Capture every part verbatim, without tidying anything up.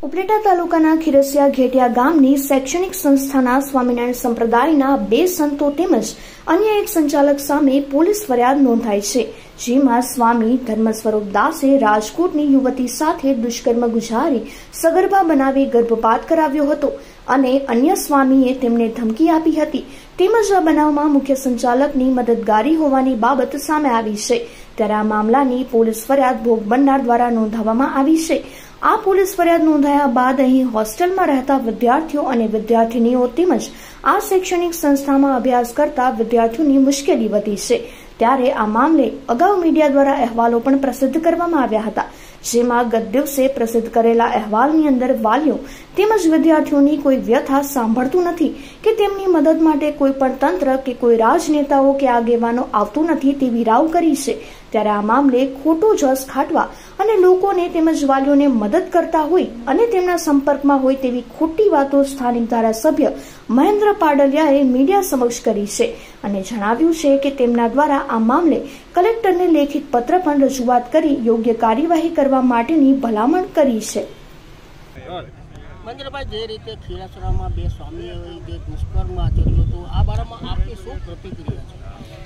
ઉપલેટા તાલુકાના ખીરસિયા ઘેટિયા ગામની શૈક્ષણિક સંસ્થાના સ્વામિનારાયણ સંપ્રદાયના બે સંતો તેમજ અન્ય એક સંચાલક સામે પોલીસ ફરિયાદ નોંધાઈ છે, જેમાં સ્વામી ધર્મ સ્વરૂપ દાસે રાજકોટની યુવતી સાથે દુષ્કર્મ ગુજારી સગર્ભા બનાવી ગર્ભપાત કરાવ્યો હતો અને અન્ય સ્વામીએ તેમને ધમકી આપી હતી તેમજ આ બનાવમાં મુખ્ય સંચાલકની મદદગારી હોવાની બાબત સામે આવી છે। ત્યારે આ મામલાની પોલીસ ફરિયાદ ભોગ બનનાર દ્વારા નોંધવામાં આવી છે। આ પોલીસ ફરિયાદ નોંધાયા બાદ અહીં હોસ્ટેલમાં રહેતા વિદ્યાર્થીઓ અને વિદ્યાર્થિનીઓ તેમજ આ શૈક્ષણિક સંસ્થામાં અભ્યાસ કરતા વિદ્યાર્થીઓની મુશ્કેલી વધી છે। ત્યારે આ મામલે અગાઉ મીડિયા દ્વારા અહેવાલો પણ પ્રસિદ્ધ કરવામાં આવ્યા હતા, જેમાં ગત દિવસે પ્રસિદ્ધ કરેલા અહેવાલની અંદર વાલીઓ તેમજ વિદ્યાર્થીઓની કોઈ વ્યથા સાંભળતું નથી કે તેમની મદદ માટે કોઈ પણ તંત્ર કે કોઈ રાજનેતાઓ કે આગેવાનો આવતું નથી તેવી રાવ કરી છે। ત્યારે આ મામલે ખોટો જસ ખાટવા અને લોકોને તેમજ વાલીઓને મદદ કરતા હોય અને તેમના સંપર્કમાં હોય તેવી ખોટી વાતો સ્થાનિક ધારાસભ્ય મહેન્દ્ર પાડલિયાએ મીડિયા સમક્ષ કરી છે અને જણાવ્યું છે કે તેમના દ્વારા આ મામલે કલેક્ટરને લેખિત પત્ર પણ રજૂઆત કરી યોગ્ય કાર્યવાહી કરવા માટેની ભલામણ કરી છે। મહેન્દ્રભાઈ, જે રીતે ખીરસરામાં બે સ્વામીઓએ જે દુષ્કર્મ આચર્યું હતું, આ બારામાં આપની શું પ્રતિક્રિયા છે?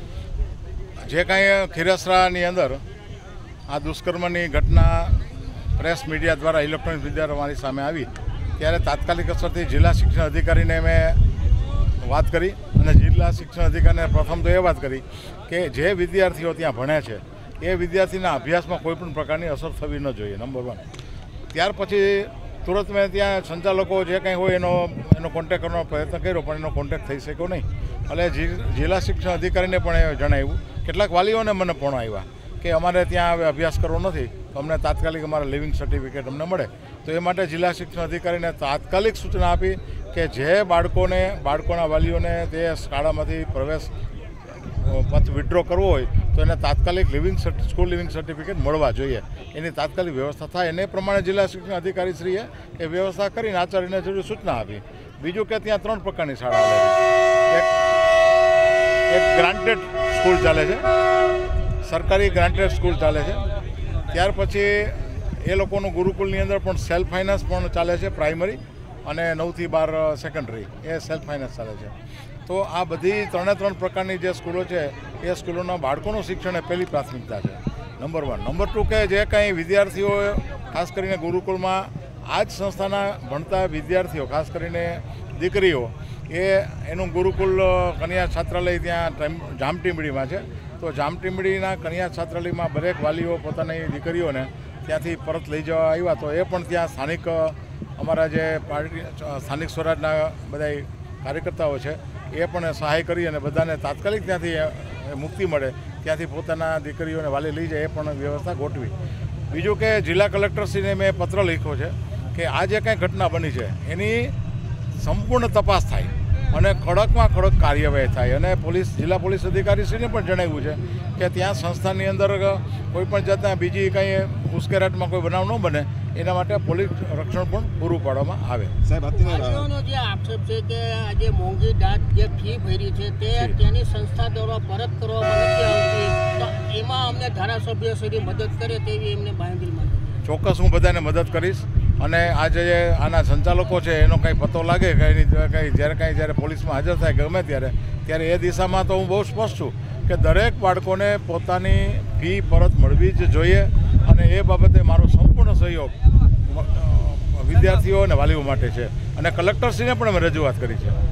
જે કાંઈ ખીરસરાની અંદર આ દુષ્કર્મની ઘટના પ્રેસ મીડિયા દ્વારા ઇલેક્ટ્રોનિક મીડિયા અમારી સામે આવી ત્યારે તાત્કાલિક અસરથી જિલ્લા શિક્ષણ અધિકારીને મેં વાત કરી અને જિલ્લા શિક્ષણ અધિકારીને પ્રથમ તો એ વાત કરી કે જે વિદ્યાર્થીઓ ત્યાં ભણે છે એ વિદ્યાર્થીના અભ્યાસમાં કોઈ પણ પ્રકારની અસર થવી ન જોઈએ, નંબર વન। ત્યાર પછી તુરંત મેં ત્યાં સંચાલકો જે કંઈ હોય એનો એનો કોન્ટેક્ટ કરવાનો પ્રયત્ન કર્યો, પણ એનો કોન્ટેક્ટ થઈ શક્યો નહીં। એટલે જિલ્લા શિક્ષણ અધિકારીને પણ એ જણાવ્યું, કેટલાક વાલીઓને મને ફોન આવ્યા કે અમારે ત્યાં હવે અભ્યાસ કરવો નથી તો અમને તાત્કાલિક અમારા લિવિંગ સર્ટિફિકેટ અમને મળે, તો એ માટે જિલ્લા શિક્ષણ અધિકારીને તાત્કાલિક સૂચના આપી કે જે બાળકોને બાળકોના વાલીઓને તે શાળામાંથી પ્રવેશ પથ વિડ્રો કરવો હોય તો એને તાત્કાલિક લિવિંગ સ્કૂલ લિવિંગ સર્ટિફિકેટ મળવા જોઈએ, એની તાત્કાલિક વ્યવસ્થા થાય। એને પ્રમાણે જિલ્લા શિક્ષણ અધિકારીશ્રીએ એ વ્યવસ્થા કરીને આચાર્યને જરૂરી સૂચના આપી। બીજું કે ત્યાં ત્રણ પ્રકારની શાળા આવે છે, એક ગ્રાન્ટેડ સ્કૂલ ચાલે છે, સરકારી ગ્રાન્ટેડ સ્કૂલ ચાલે છે, ત્યાર પછી એ લોકોનું ગુરુકુલની અંદર પણ સેલ્ફ ફાઇનાન્સ પણ ચાલે છે, પ્રાઇમરી અને નવથી બાર સેકન્ડરી એ સેલ્ફ ફાઇનાન્સ ચાલે છે। તો આ બધી ત્રણે ત્રણ પ્રકારની જે સ્કૂલો છે એ સ્કૂલોના બાળકોનું શિક્ષણ એ પહેલી પ્રાથમિકતા છે, નંબર વન। નંબર ટુ કે જે કંઈ વિદ્યાર્થીઓ ખાસ કરીને ગુરુકુળમાં આ જ સંસ્થાના ભણતા વિદ્યાર્થીઓ ખાસ કરીને દીકરીઓ એ એનું ગુરુકુલ કન્યા છાત્રાલય ત્યાં જામટીમડીમાં છે, તો જામટીમડીના કન્યા છાત્રાલયમાં દરેક વાલીઓ પોતાની દીકરીઓને ત્યાંથી પરત લઈ જવા આવ્યા, તો એ પણ ત્યાં સ્થાનિક અમારા જે પાર્ટી સ્થાનિક સ્વરાજના બધા કાર્યકર્તાઓ છે એ પણ સહાય કરી અને બધાને તાત્કાલિક ત્યાંથી મુક્તિ મળે ત્યાંથી પોતાના દીકરીઓને વાલી લઈ જાય એ પણ વ્યવસ્થા ગોઠવી। બીજું કે જિલ્લા કલેક્ટરશ્રીને મેં પત્ર લખ્યો છે કે આ જે કાંઈ ઘટના બની છે એની સંપૂર્ણ તપાસ થાય અને કડકમાં કડક કાર્યવાહી થાય, અને પોલીસ જિલ્લા પોલીસ અધિકારીશ્રીને પણ જણાવ્યું છે કે ત્યાં સંસ્થાની અંદર કોઈ પણ જાતના બીજી કંઈ ઉશ્કેરાટમાં કોઈ બનાવ ન બને એના માટે પોલીસ રક્ષણ પણ પૂરું પાડવામાં આવે। સાહેબ, અત્યારનો જે આક્ષેપ છે કે આજે મોંઘી દાટ જે ફી ભરી છે તે તેની સંસ્થા દ્વારા પરત કરવામાં નથી આવતી, તો એમાં અમને ધારાસભ્ય સુધી મદદ કરે તેવી એમને બાંહેધરી માંગી। ચોક્કસ હું બધાને મદદ કરીશ, અને આજે જે આના સંચાલકો છે એનો કંઈ પતો લાગે કંઈ કંઈ જ્યારે કાંઈ જ્યારે પોલીસમાં હાજર થાય ગમે ત્યારે ત્યારે એ દિશામાં તો હું બહુ સ્પષ્ટ છું કે દરેક બાળકોને પોતાની ફી પરત મળવી જ જોઈએ, અને એ બાબતે મારો સંપૂર્ણ સહયોગ વિદ્યાર્થીઓ અને વાલીઓ માટે છે, અને કલેક્ટરશ્રીને પણ અમે રજૂઆત કરી છે।